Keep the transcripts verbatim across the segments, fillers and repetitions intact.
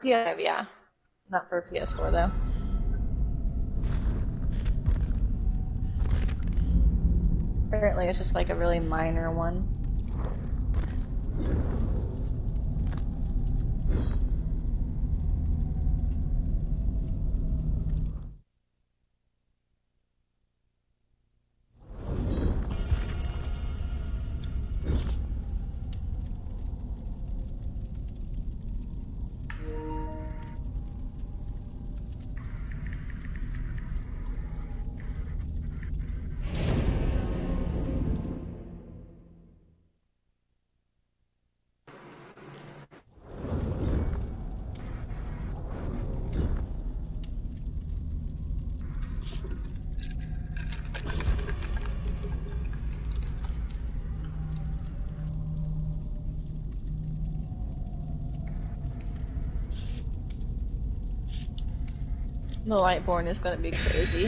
P S five, yeah. Not for P S four though. Apparently it's just like a really minor one. The Lightborn is gonna be crazy.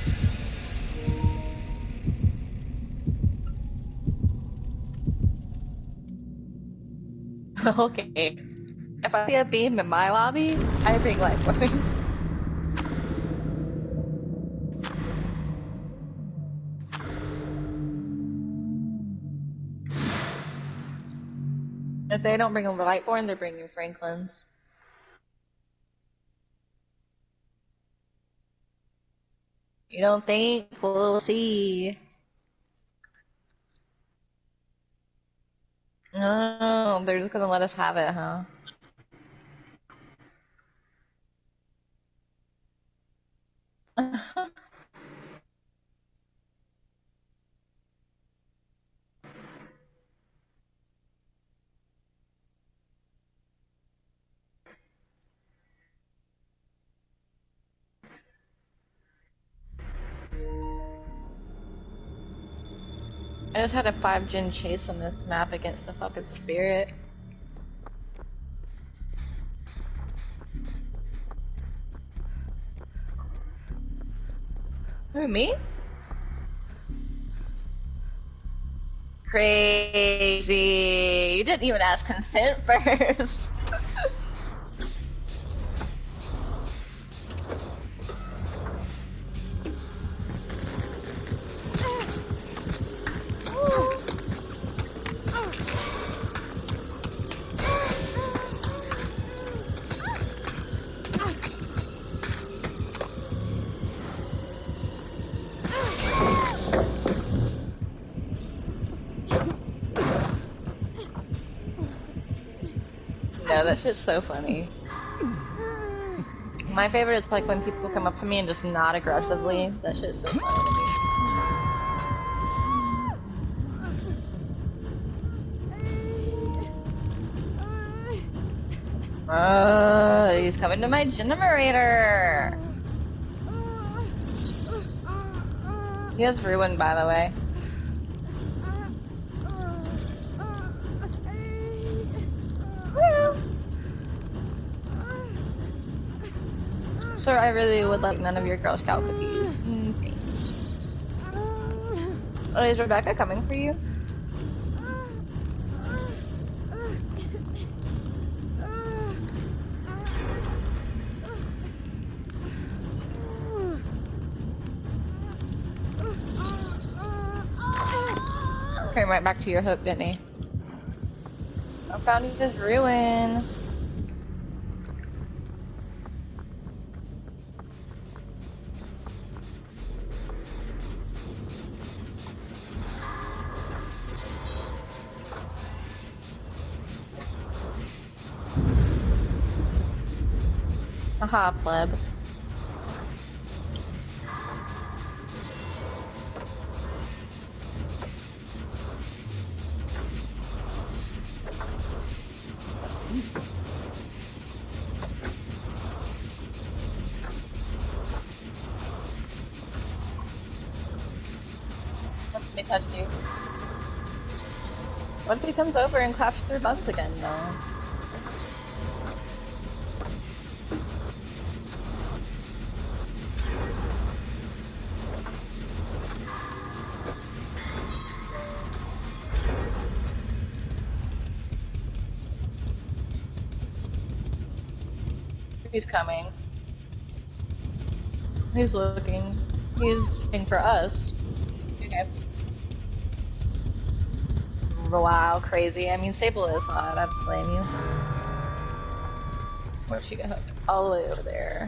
Okay. If I see a beam in my lobby, I bring Lightborn. If they don't bring a Lightborn, they're bringing Franklin's. You don't think? We'll see. No, they're just gonna let us have it, huh? I just had a five gen chase on this map against a fucking spirit. Who, me? Crazy. You didn't even ask consent first. No, that shit's so funny. My favorite is like when people come up to me and just nod aggressively. That shit's so funny to me. Oh, he's coming to my generator. He has ruined, by the way. Sir, I really would like none of your Girl Scout cookies. Mm, thanks. Oh, is Rebecca coming for you? Came right back to your hook, didn't he? I found his ruin. Haha, pleb. Let me touch you. What if he comes over and claps your bugs again, though? He's coming. He's looking. He's looking for us. Okay. Wow, crazy. I mean, Sable is hot. I don't blame you. Where'd she go? All the way over there.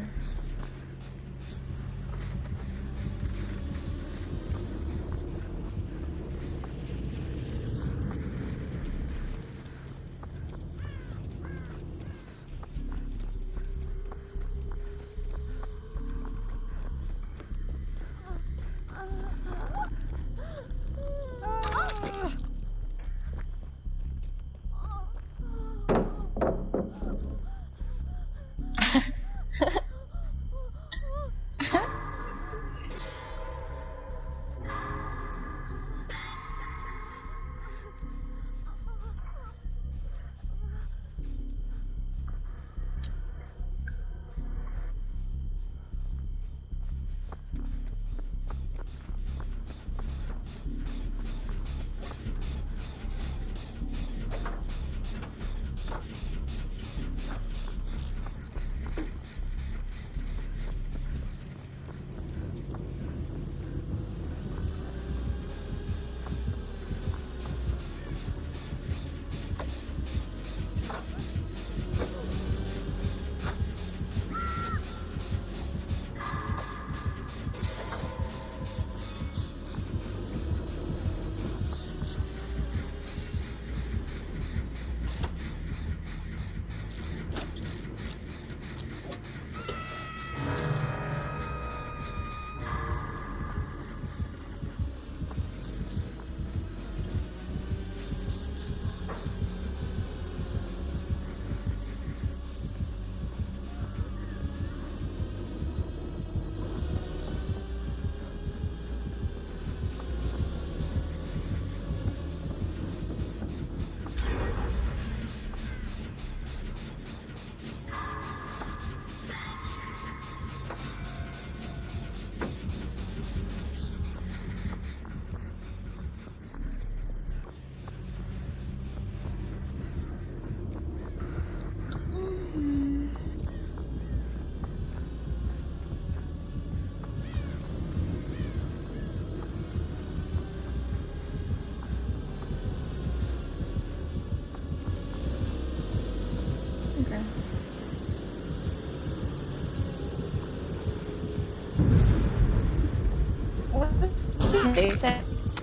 Jason.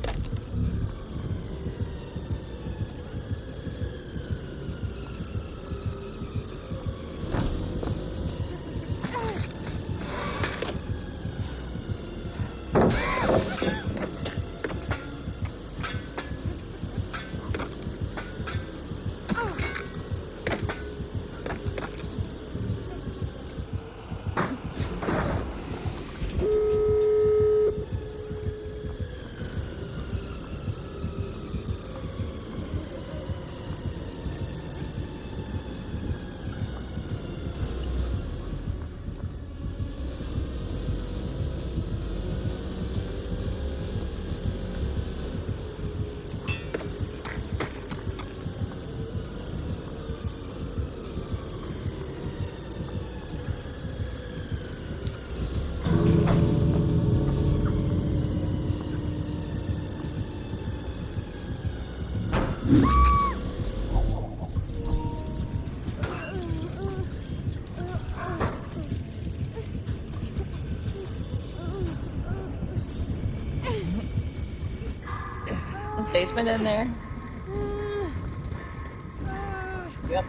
Basement in there. Yep.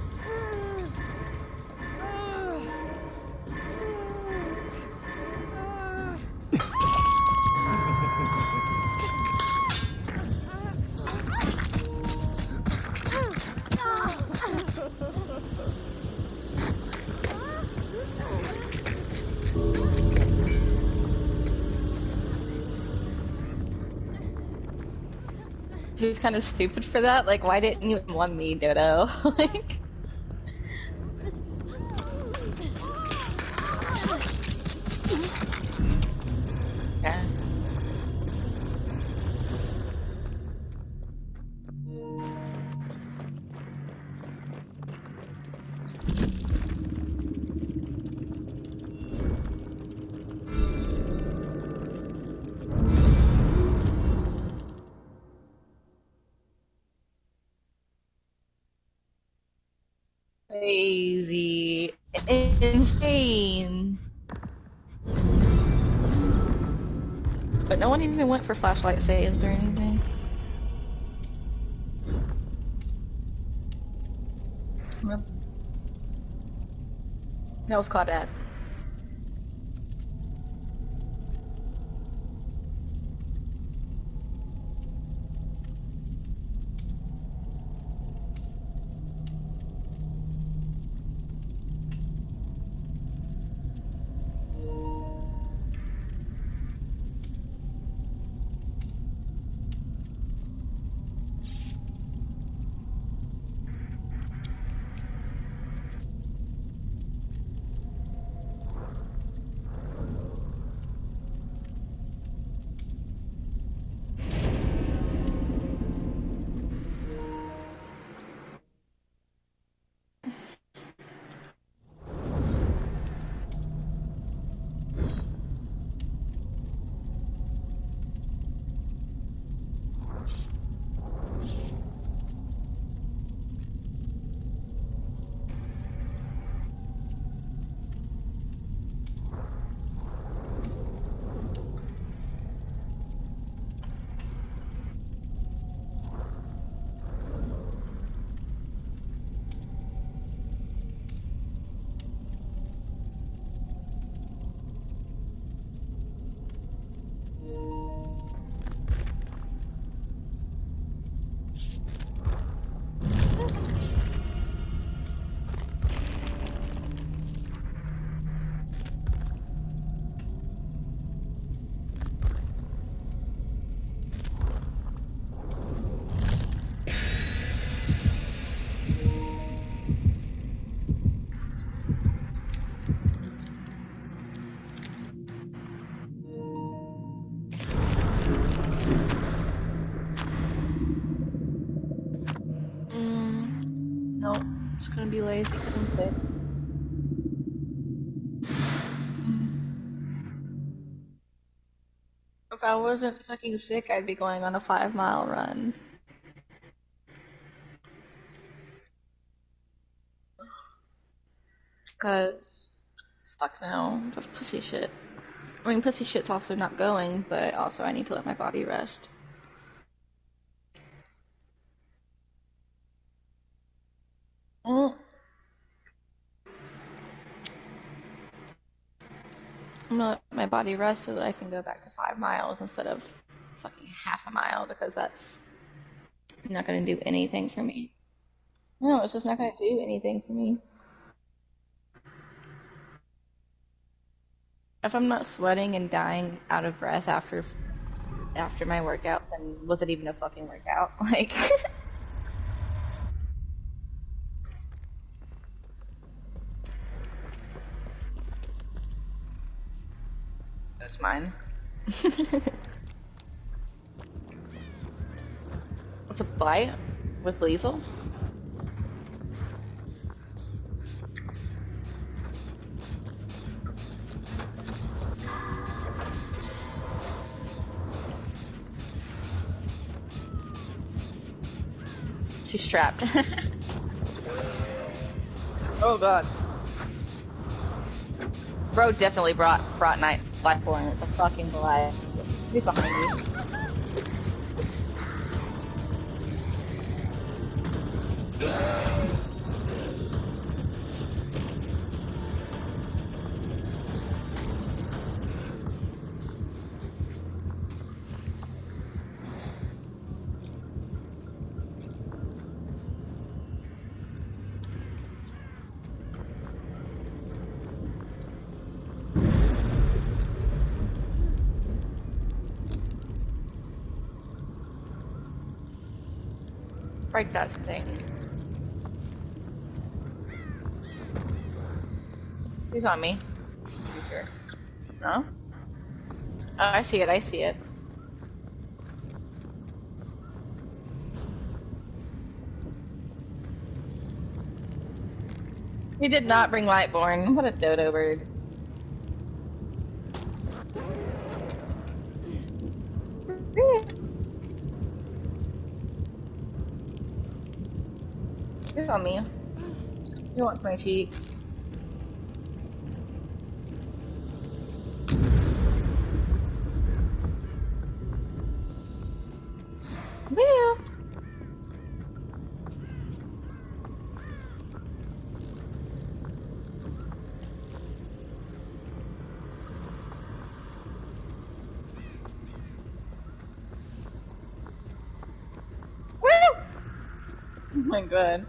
He was kind of stupid for that. Like, why didn't you want me, Dodo? Like. Yeah. Crazy. Insane. But no one even went for flashlight saves or anything. Nope. That was Claudette. Mm, nope. Just gonna be lazy because I'm sick. If I wasn't fucking sick, I'd be going on a five mile run. Cause, fuck no, that's pussy shit. I mean, pussy shit's also not going, but also I need to let my body rest. Mm. I'm gonna let my body rest so that I can go back to five miles instead of fucking half a mile because that's not gonna do anything for me. No, it's just not gonna do anything for me. If I'm not sweating and dying out of breath after after my workout, then was it even a fucking workout? Like, that's mine. What's a bite with lethal? She's trapped. Oh god. Bro definitely brought brought night Blackborn. It's a fucking lie. He's behind you. Break that thing. He's on me. You sure? No? Oh, I see it, I see it. He did not bring Lightborn. What a dodo bird. He's on me. You want my cheeks? Yeah. Woo! Oh my god.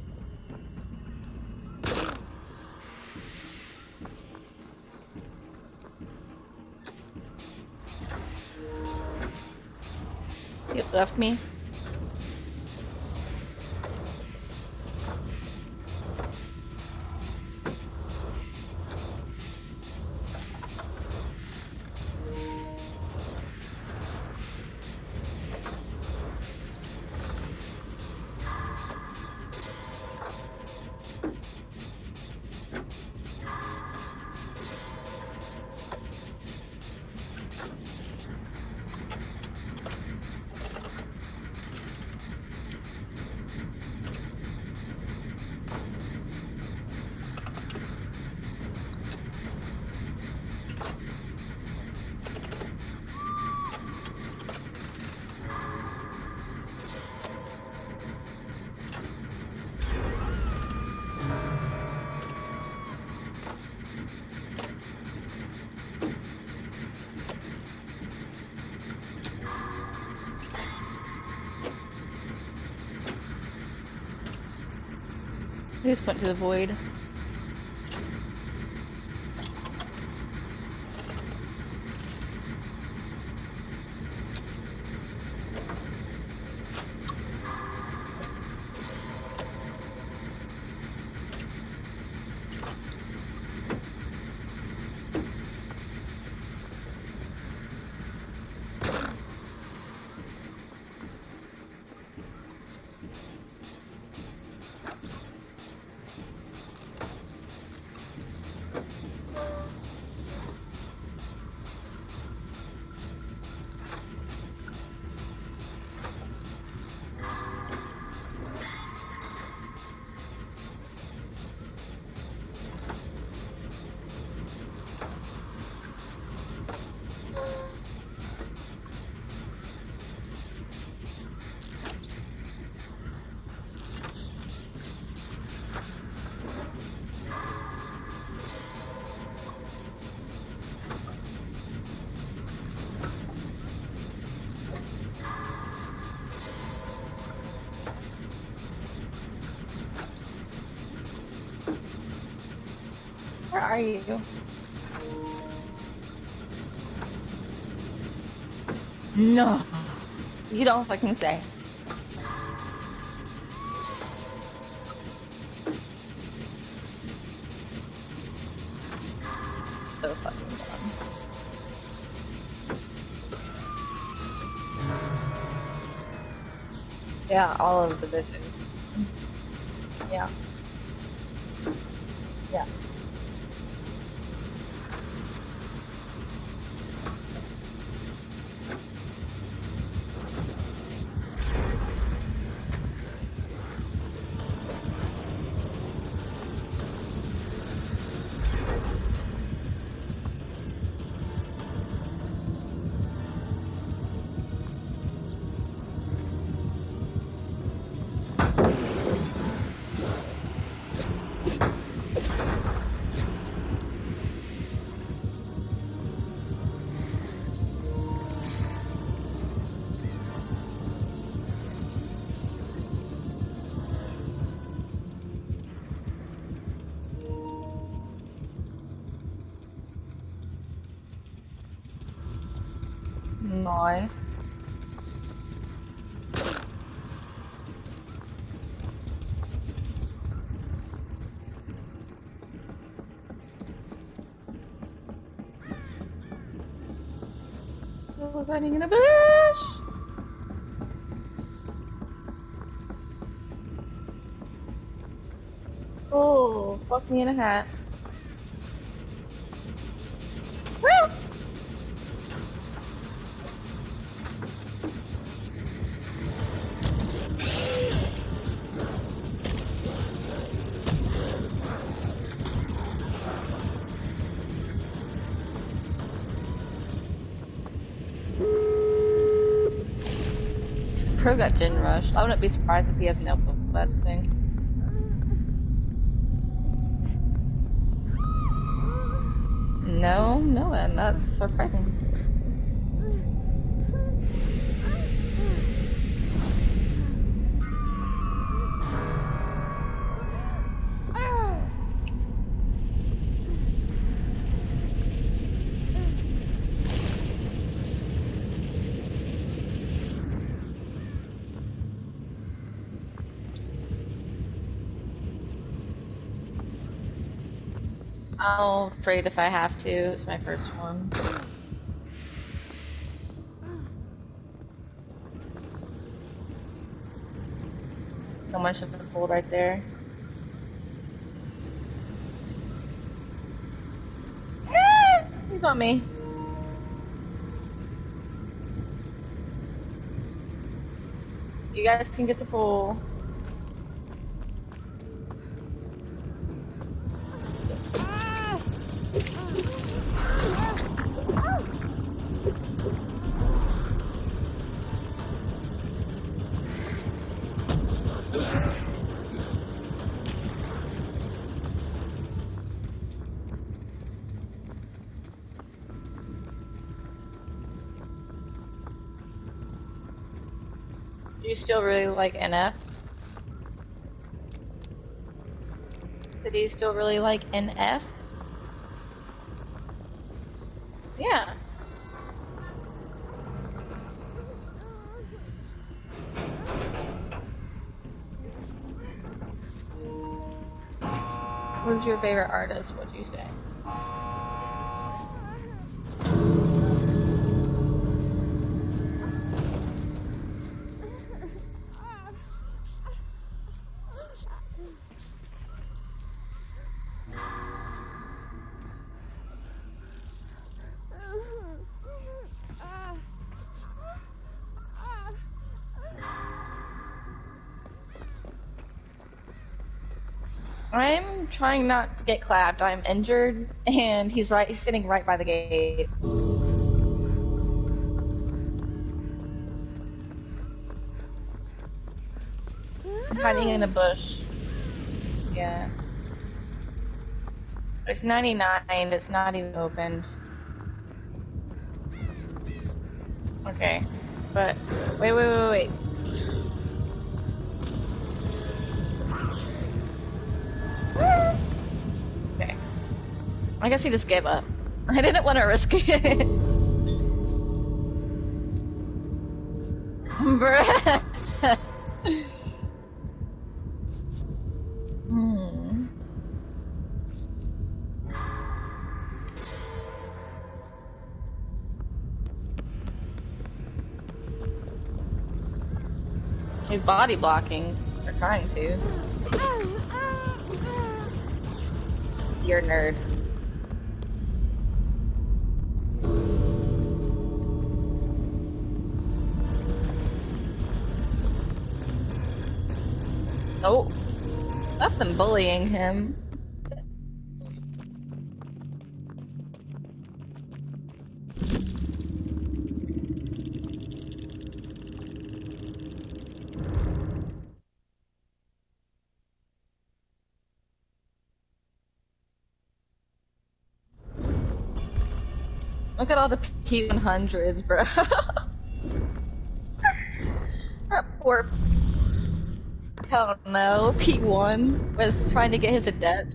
You left me. I just went to the void. Where are you? No. You don't fucking say. So fucking dumb. Yeah, all of the bitches. Yeah. Yeah. Nice. I was hiding in a bush. Oh, fuck me in a hat. Woo! Crow got gin rushed. I wouldn't be surprised if he has no thing. No, no, and that's surprising. I'll trade if I have to. It's my first one. Someone should have pulled right there. Ah, he's on me. You guys can get the pull. Do you still really like N F? Do you still really like N F? Yeah. Who's your favorite artist? What'd you say? I'm trying not to get clapped. I'm injured, and he's right. He's sitting right by the gate. I'm hiding in a bush. Yeah. It's ninety-nine. It's not even opened. Okay, but wait, wait, wait, wait. Okay. I guess he just gave up. I didn't want to risk it. Bruh. Hmm. He's body blocking. Or trying to. You're a nerd. Oh, nothing bullying him. Look at all the P one hundreds, bro. That poor, I don't know, P one was trying to get his adept.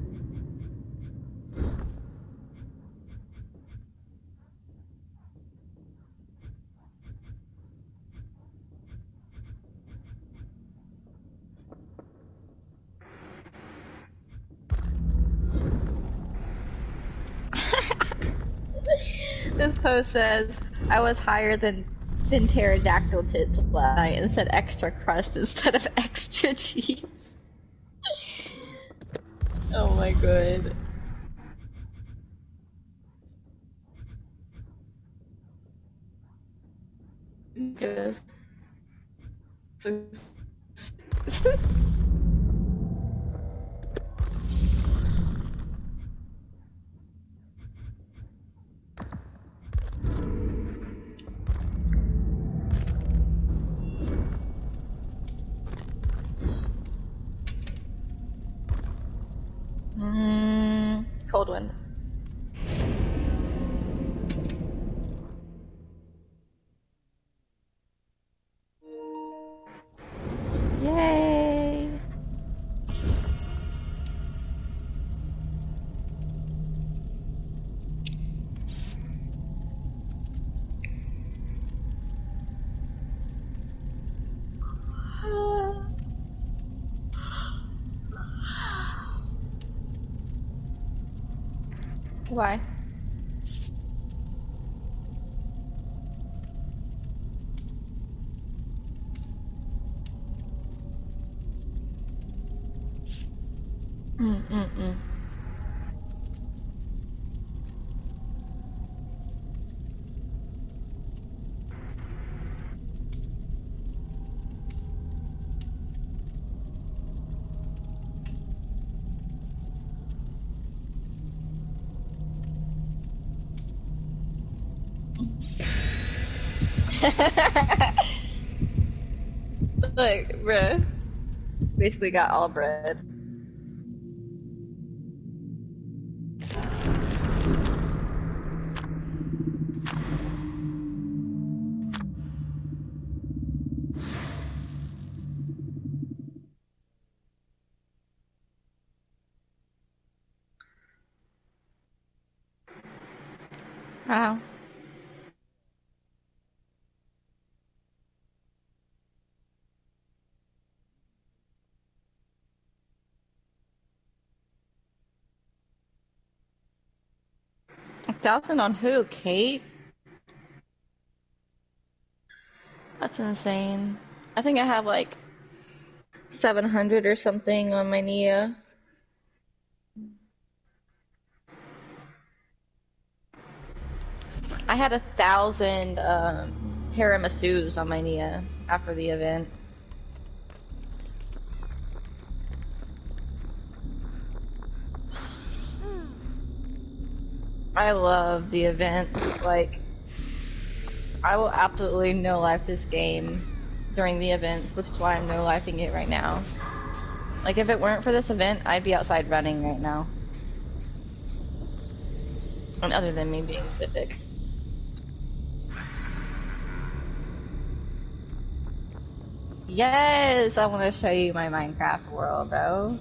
This post says, I was higher than than pterodactyl tits last night and said extra crust instead of extra cheese. Oh my god. Look at this. Mm, cold wind. Yay! Why? Mm-mm-mm. Look, bruh. Basically got all bread. Wow. A thousand on who? Kate? That's insane. I think I have like seven hundred or something on my Nia. I had a thousand um, tiramisus on my Nia after the event. I love the events. Like, I will absolutely no life this game during the events, which is why I'm no lifing it right now. Like, if it weren't for this event, I'd be outside running right now. And other than me being sick. Yes, I want to show you my Minecraft world, bro.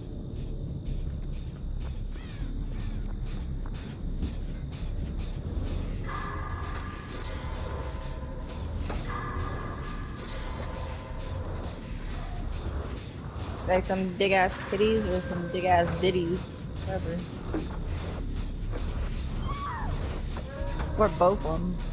Like some big ass titties or some big ass ditties, whatever. Or both of them.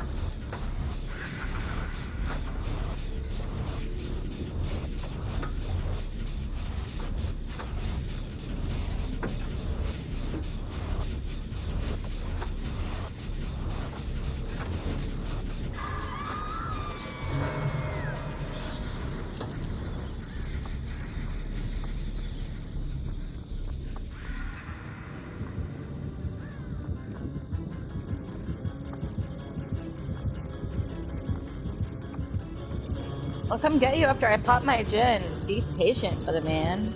I'll come get you after I pop my gin. Be patient for the man.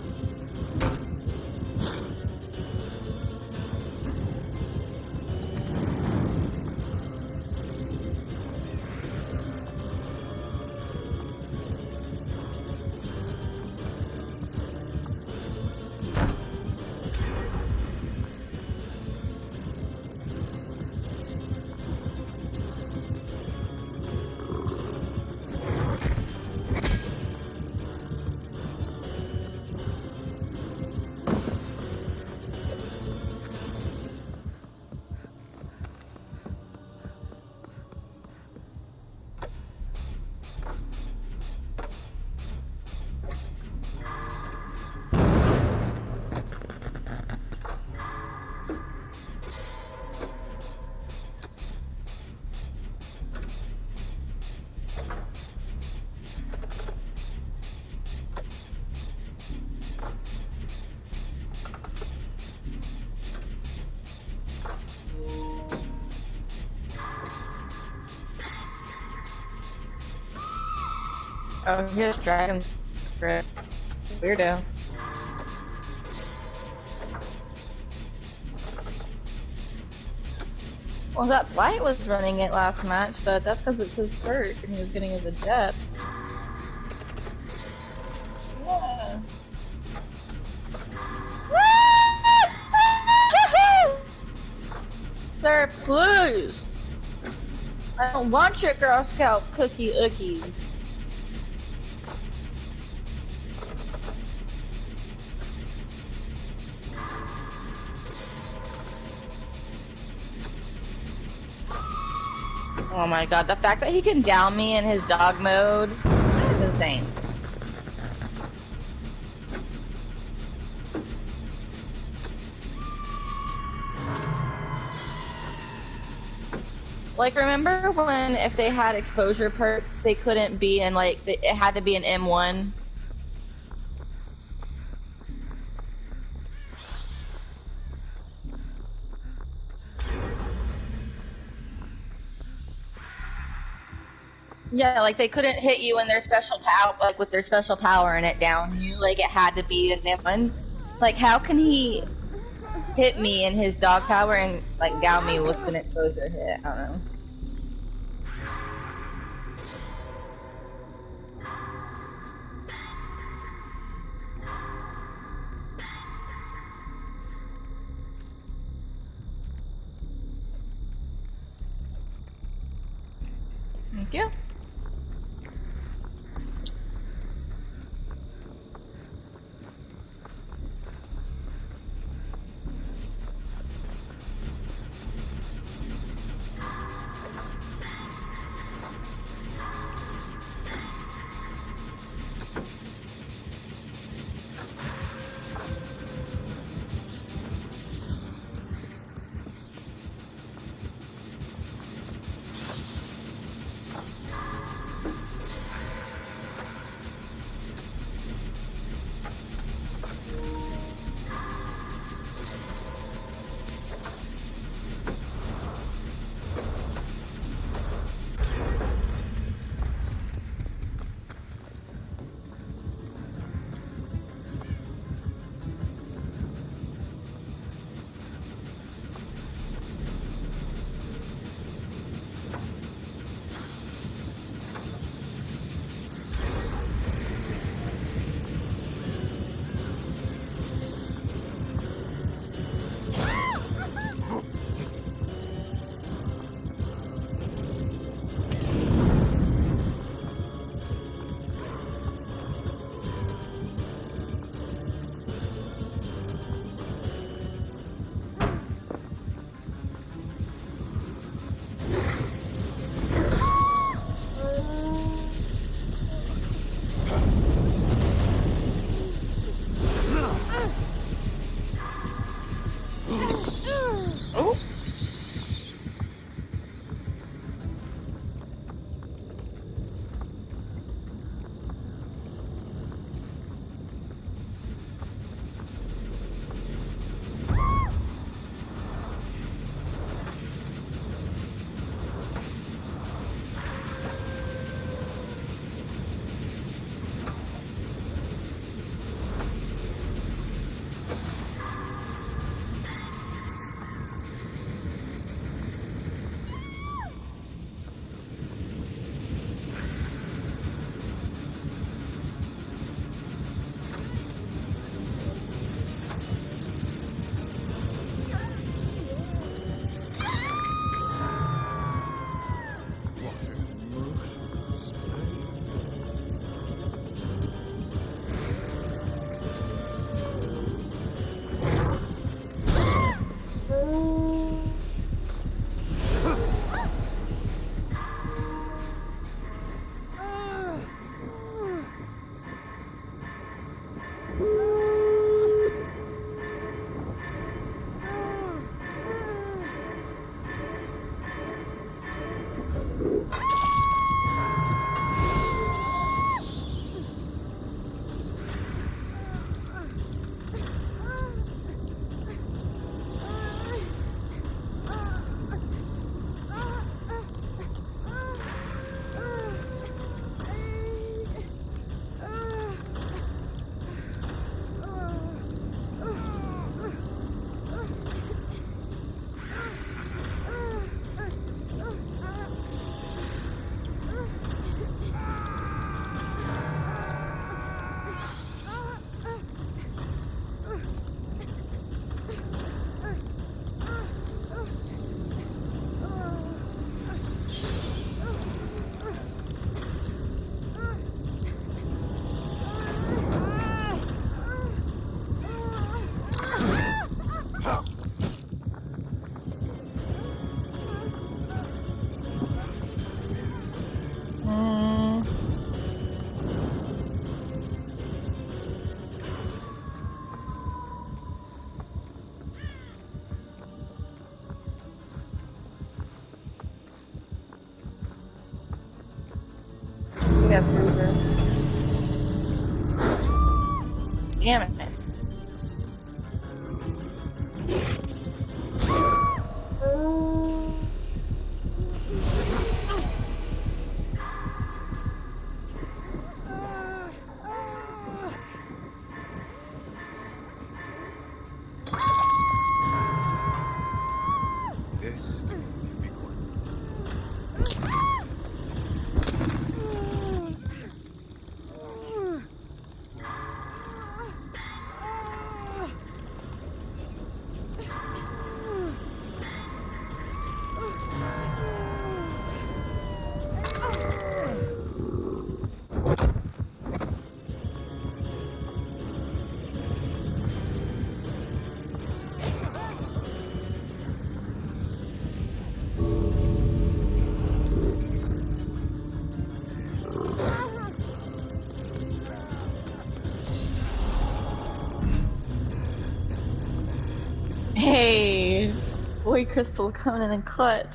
Oh, here's Dragon's Grip. Weirdo. Well, that Blight was running it last match, but that's because it's his perk and he was getting his adept. Yeah. Sir, please! I don't want your Girl Scout cookie ookies. Oh my god, the fact that he can down me in his dog mode is insane. Like, remember when if they had exposure perks, they couldn't be in, like, the, it had to be an M one? Yeah, like they couldn't hit you in their special power, like with their special power and it down you. Like it had to be an M one. Like, how can he hit me in his dog power and like down me with an exposure hit? I don't know. Thank you. get through this. Damn it. This should be quick. Hey, boy Crystal coming in clutch.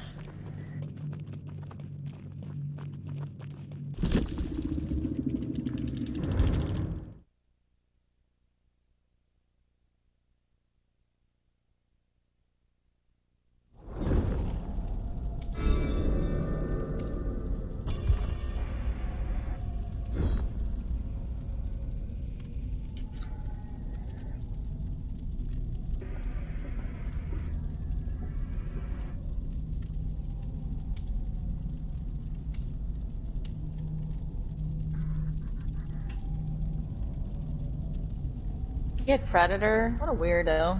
Kid Predator, what a weirdo.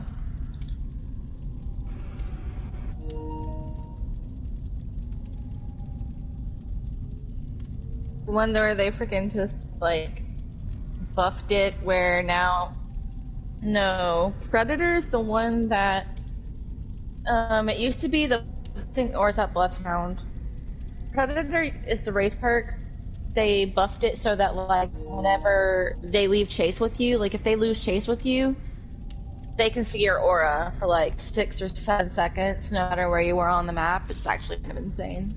One where they freaking just like buffed it where now no, Predator's the one that um it used to be the thing, or is that Bloodhound? Predator is the race perk. They buffed it so that like whenever they leave chase with you, like if they lose chase with you, they can see your aura for like six or seven seconds, no matter where you were on the map. It's actually kind of insane.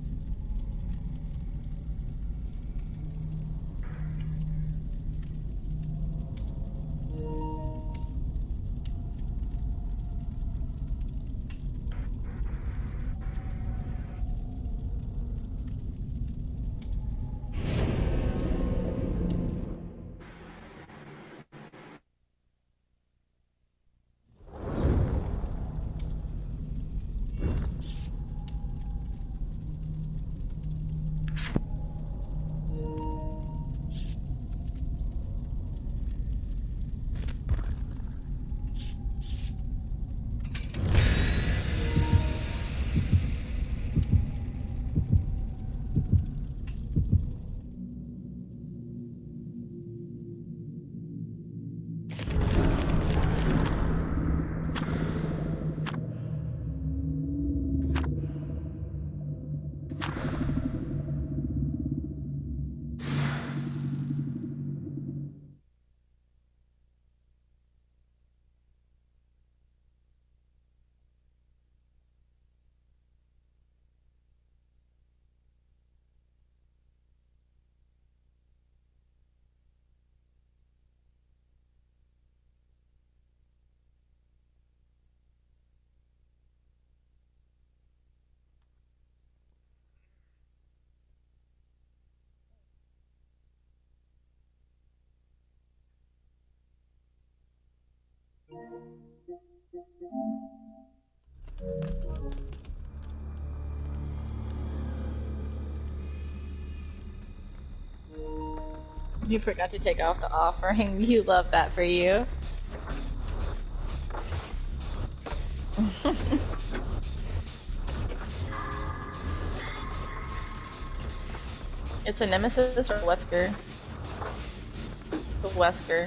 You forgot to take off the offering. You love that for you. It's a Nemesis or a Wesker? It's a Wesker.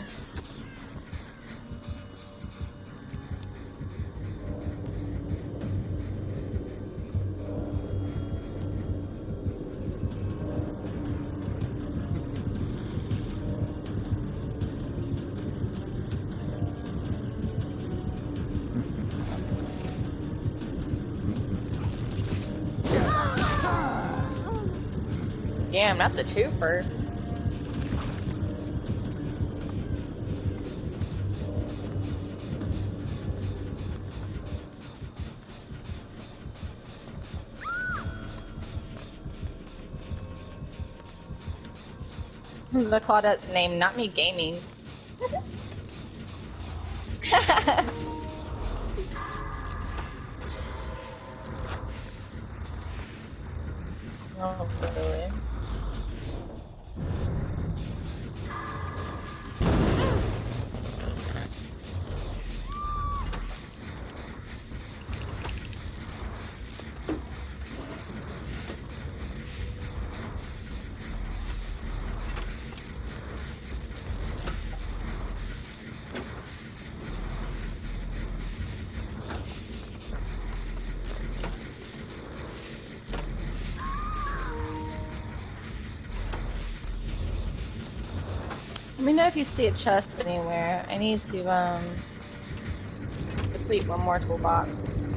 Damn, not the twofer. The Claudette's name, not me gaming. Oh, really? Let me know if you see a chest anywhere. I need to um complete one more toolbox.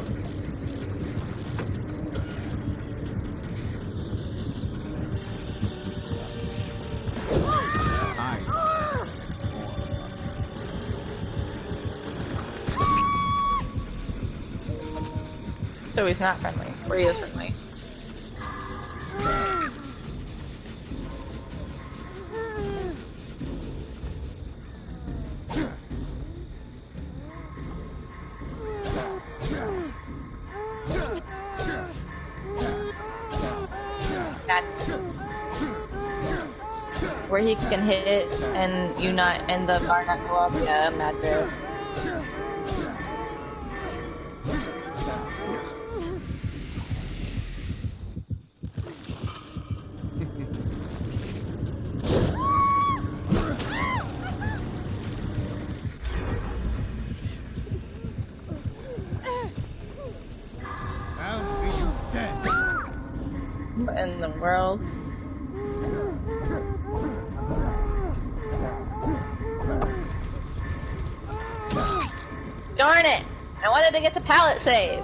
So he's not friendly, or he is friendly. Where he can hit and you not and the bar not go up, yeah, mad bro. I'll see you dead. What in the world? Darn it! I wanted to get to pallet save.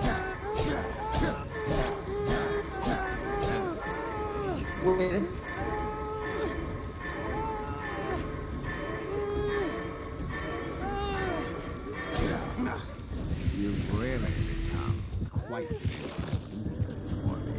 Weird. You've really become quite dangerous for me.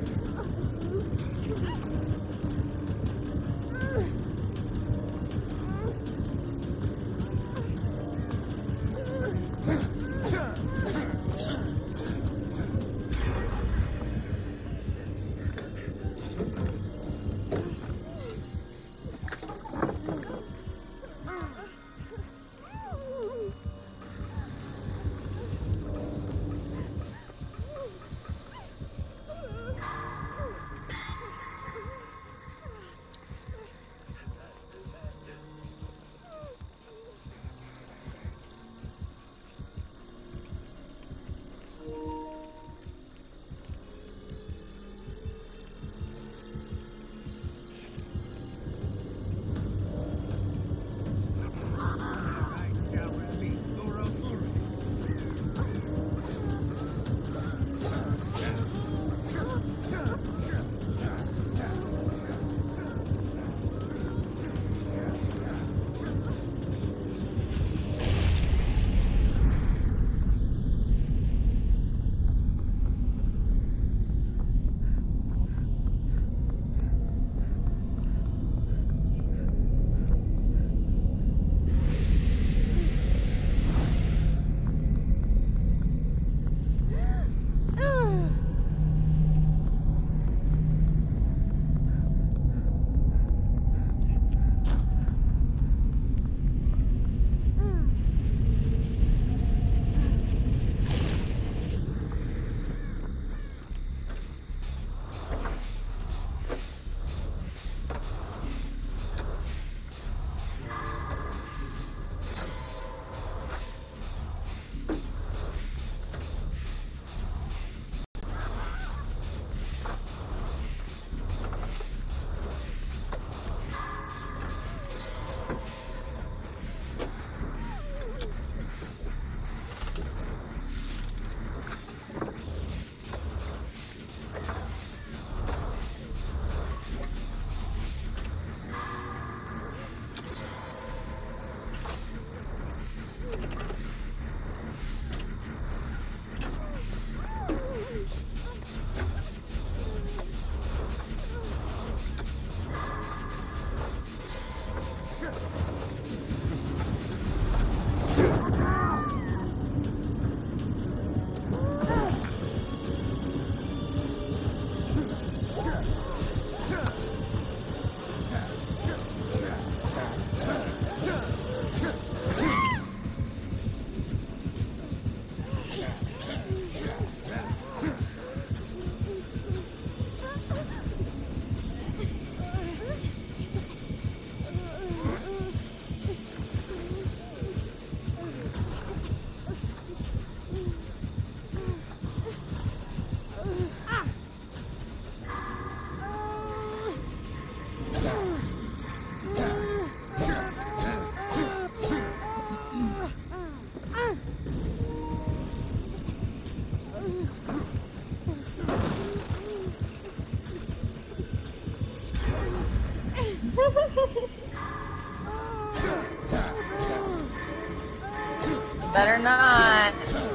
Better not.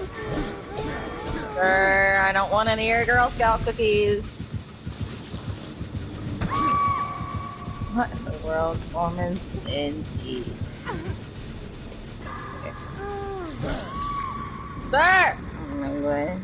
Sir, I don't want any of your Girl Scout cookies. What in the world? Woman's in tea. Sir! Oh my god.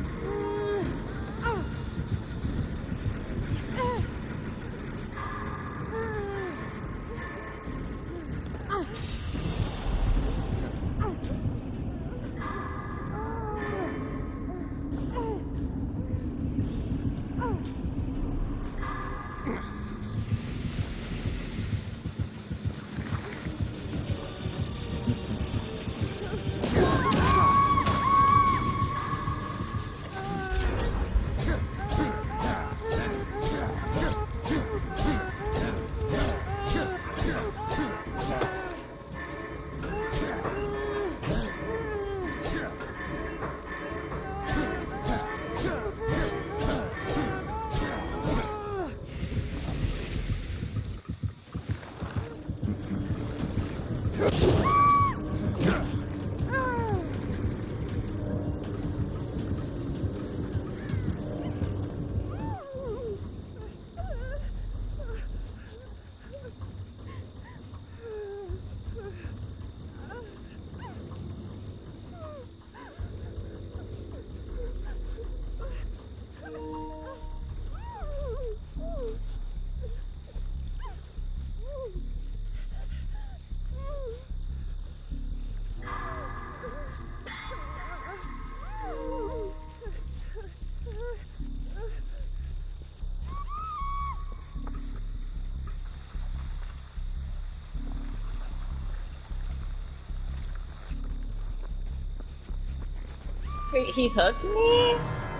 He, he hooked me?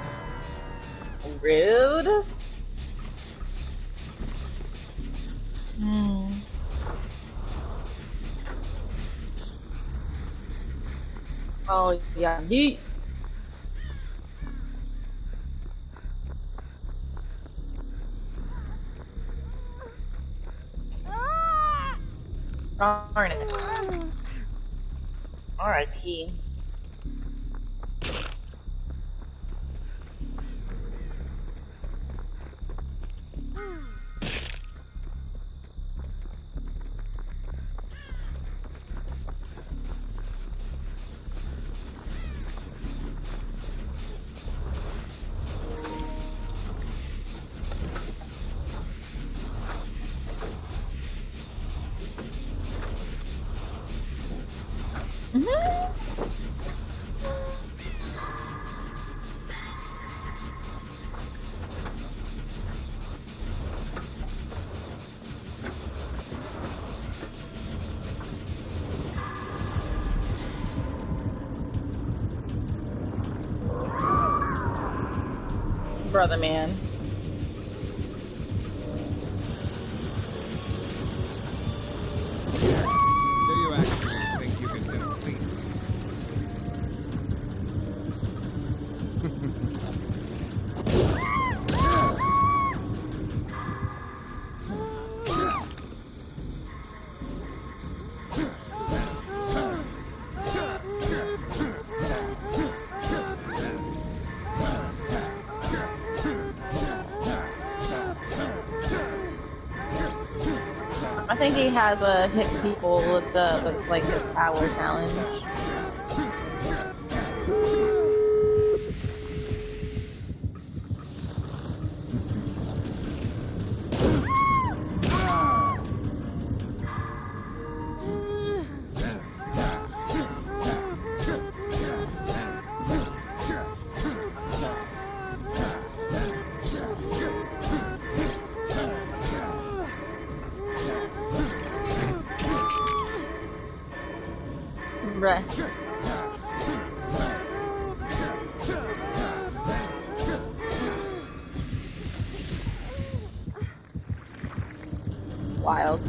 Rude? Hmm. Oh, yeah. Yeet. Darn it. R I P Brother man. Do you actually think you can defeat me? I think he has a uh, hit people with the with like his power challenge. Right. Wild.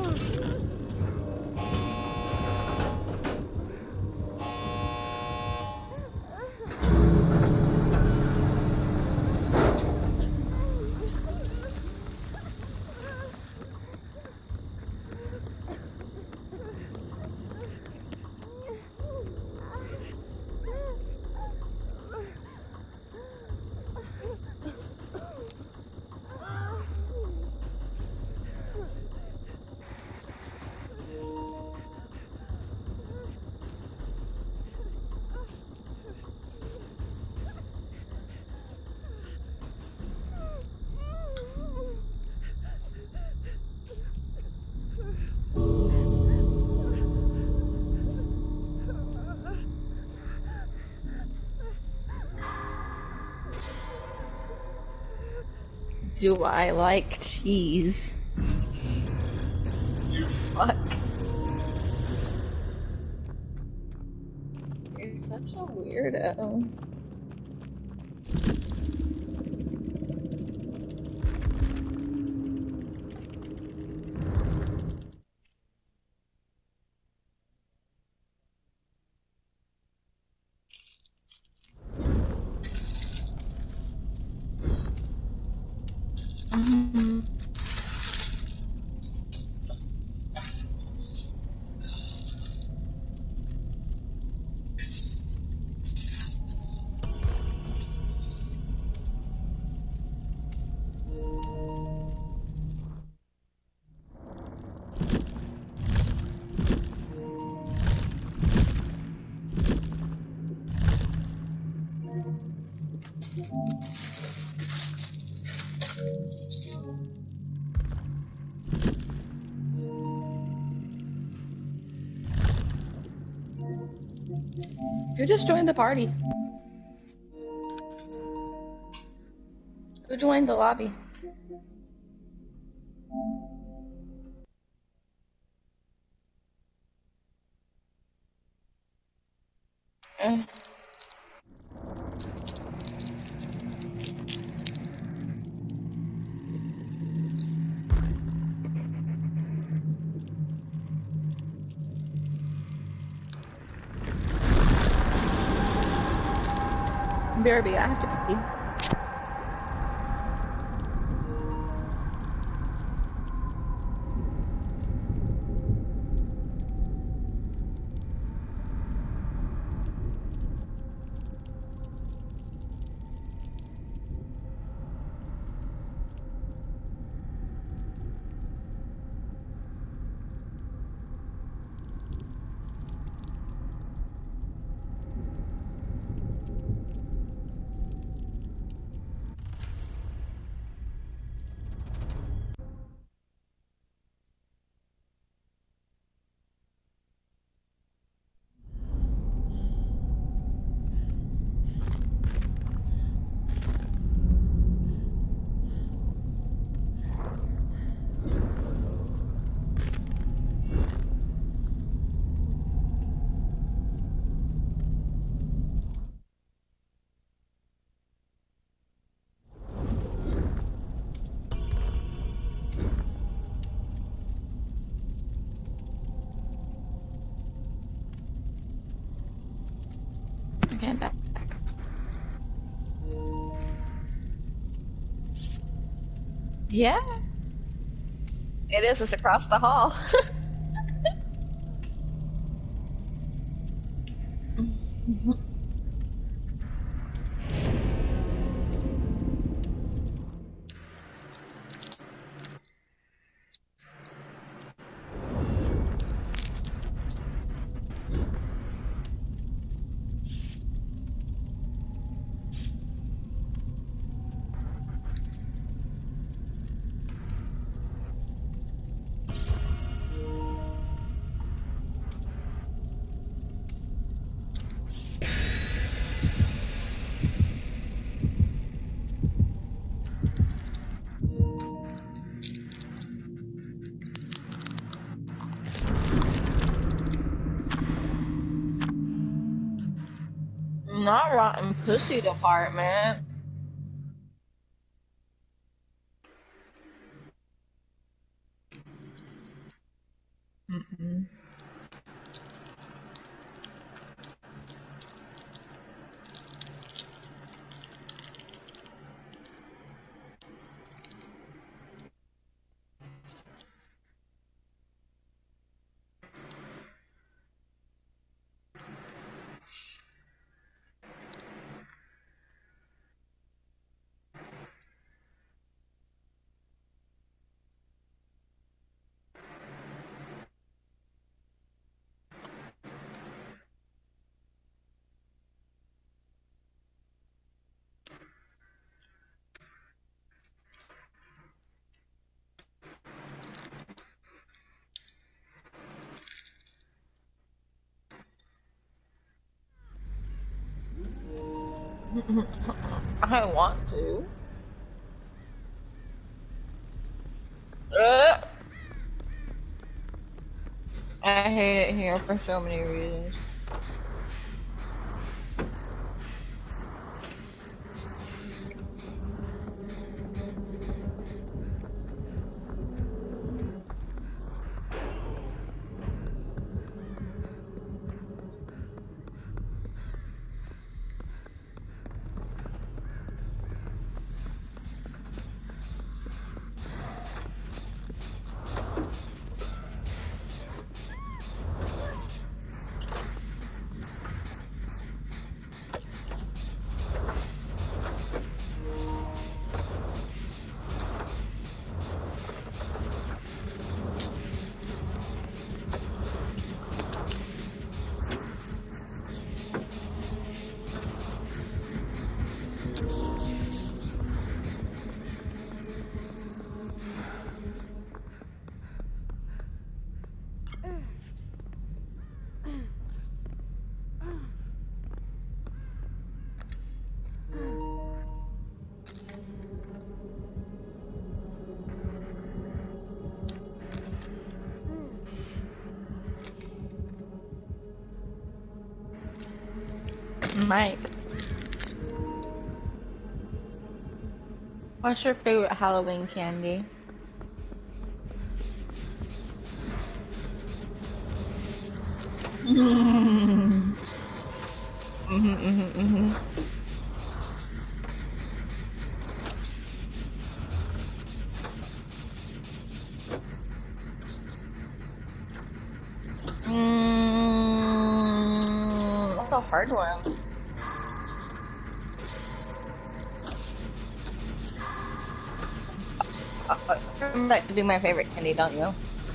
Do I like cheese? Fuck. You're such a weirdo. Mhm. Who just joined the party? Who joined the lobby? Mm. B R B, I have to pee. Okay, I'm back. Yeah, it is. It's across the hall. Not rotten pussy department. Mm-mm. I want to. Uh, I hate it here for so many reasons. Mike, what's your favorite Halloween candy? Mm-hmm, mm-hmm, mm-hmm. Mm, that's a hard one. Uh, uh, that to be my favorite candy, don't you?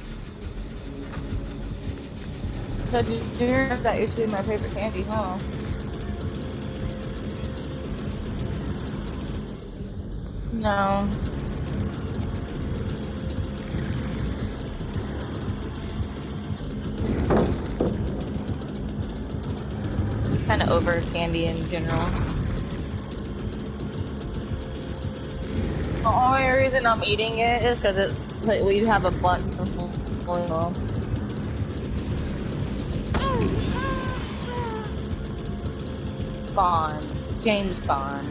So do you remember that used to be my favorite candy, huh? No. It's kind of over candy in general. The only reason I'm eating it is because it's like we have a bunch of oil. Bond. James Bond.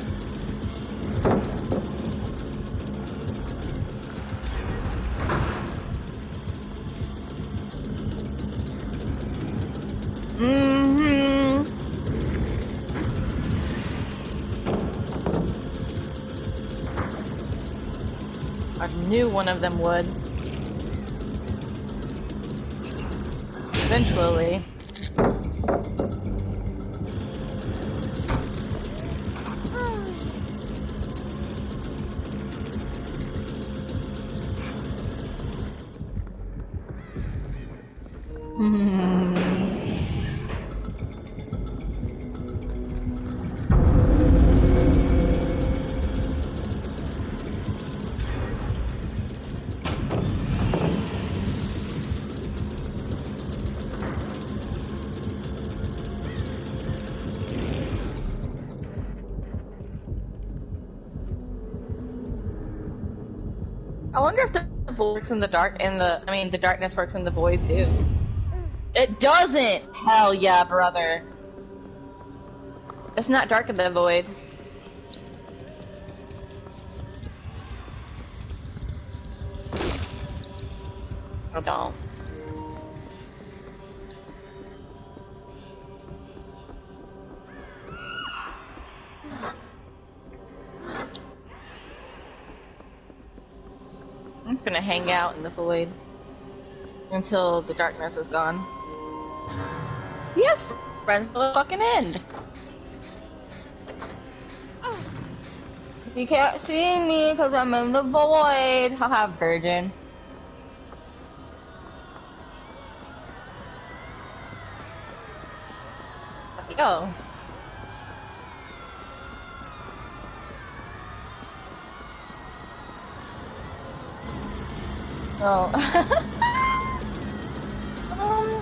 Mm-hmm. I knew one of them would. Eventually. I wonder if the void works in the dark in the I mean the darkness works in the void too. It doesn't! Hell yeah, brother. It's not dark in the void. I don't. I'm just gonna hang out in the void until the darkness is gone. He has friends till the fucking end. You can't see me because I'm in the void. Haha, virgin. Yo. Oh. um.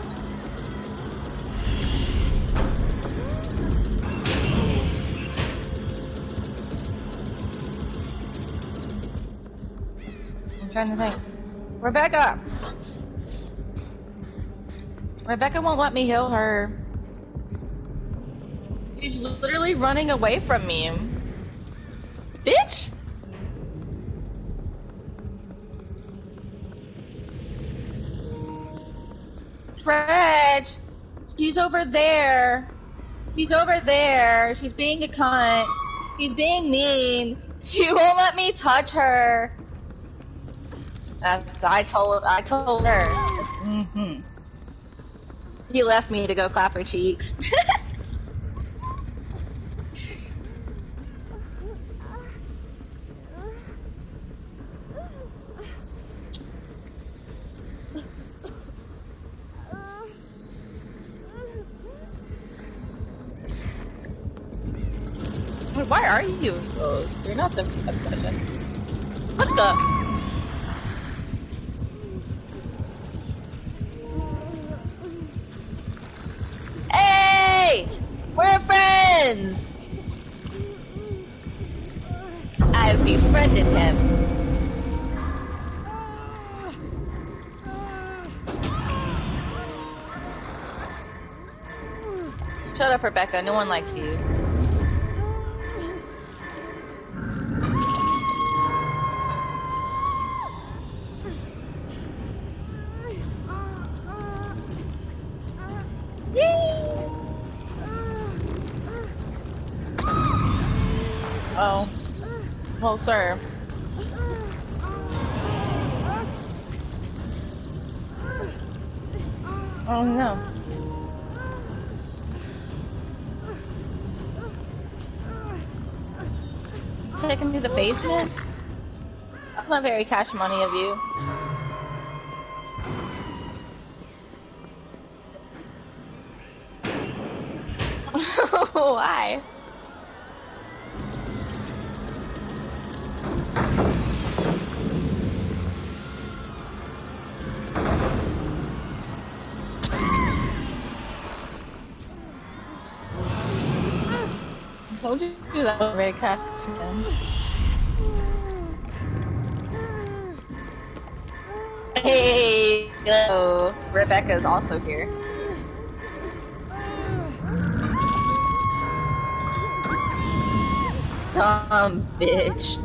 I'm trying to think. Rebecca! Rebecca won't let me heal her. She's literally running away from me. Bitch! Fred! She's over there. She's over there. She's being a cunt. She's being mean. She won't let me touch her. That's, I told I told her. Mm-hmm. He left me to go clap her cheeks. Why are you exposed? You're not the obsession. What the? Hey! We're friends! I've befriended him. Shut up, Rebecca. No one likes you. Oh. Well, sir. Oh no. Taking me to the basement? That's not very cash money of you. Why? I told you that was very cash man. Hey, hello. Rebecca is also here. Dumb bitch.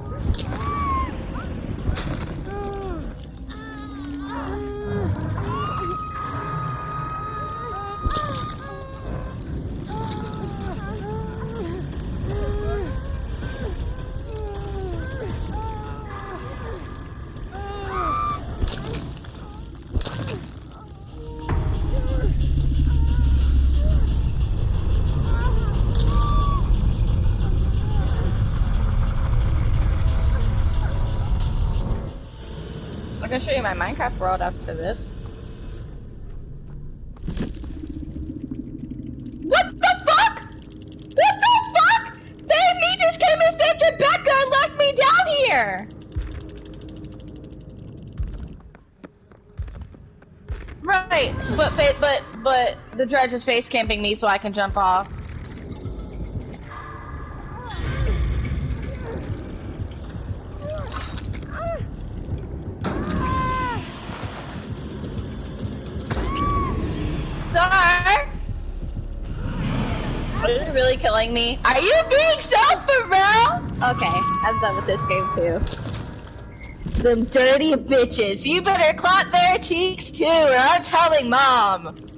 I'm gonna show you my Minecraft world after this. What the fuck? What the fuck? They me just came and saved Rebecca and left me down here! Right, but but but the dredge is face camping me so I can jump off. Star! Are you really killing me? Are you being so for real? Okay, I'm done with this game too. Them dirty bitches. You better clap their cheeks too, or I'm telling mom.